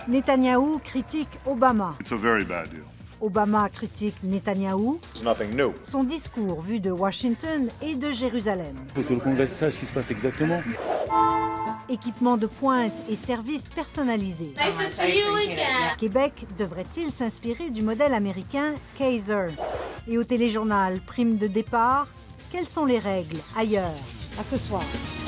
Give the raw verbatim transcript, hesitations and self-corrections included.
Netanyahou critique Obama. It's a very bad deal. Obama critique Netanyahou. It's nothing new. Son discours vu de Washington et de Jérusalem. Il faut que le Congrès sache ce qui se passe exactement. Équipement de pointe et services personnalisés. Nice to see you again. Québec devrait-il s'inspirer du modèle américain Kaiser? Et au téléjournal Prime de départ, quelles sont les règles ailleurs? À ce soir.